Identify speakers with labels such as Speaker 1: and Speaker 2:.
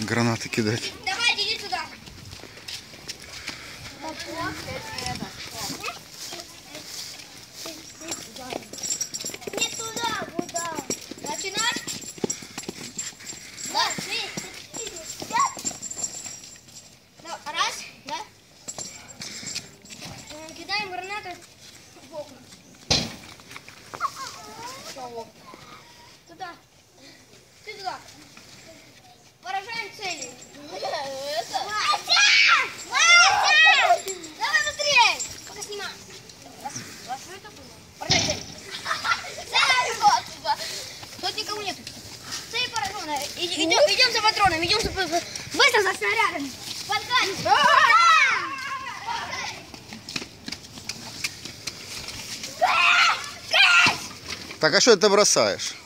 Speaker 1: гранаты кидать.
Speaker 2: Давайте, иди сюда. Не туда, куда. Начинать? Да, 3, 4, 5. Ну, раз, да. Кидаем гранаты в окна. Туда. Ты туда. Поражаем цели. Вася! Давай быстрее! Пока снимаем. Раз, что это было? Поражай цель. Тут никого нету. Цель пораженная. Идем за патроном, идем быстро за снарядами. Полкань.
Speaker 1: Так, а что ты бросаешь?